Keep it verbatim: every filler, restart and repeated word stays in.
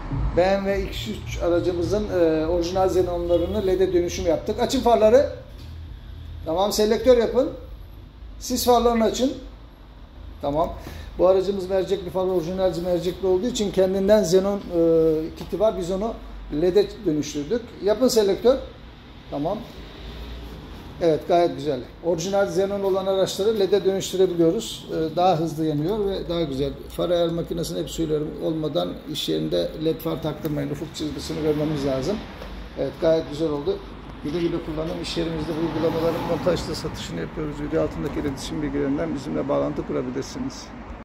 B M W X üç aracımızın e, orijinal xenonlarını L E D'e dönüşüm yaptık. Açın farları. Tamam, selektör yapın. Sis farlarını açın. Tamam. Bu aracımız mercekli far, orijinal mercekli olduğu için kendinden xenon e, kiti var. Biz onu L E D'e dönüştürdük. Yapın selektör. Tamam. Evet, gayet güzel. Orijinal xenon olan araçları L E D'e dönüştürebiliyoruz. E, daha hızlı yanıyor ve daha güzel. Far ayar makinesini hep söylüyorum. Olmadan iş yerinde L E D far taktırmayın. Ufuk çizgisini vermemiz lazım. Evet, gayet güzel oldu. Güle güle kullanım. İş yerimizde uygulamaların montajlı satışını yapıyoruz. Video altındaki iletişim bilgilerinden bizimle bağlantı kurabilirsiniz.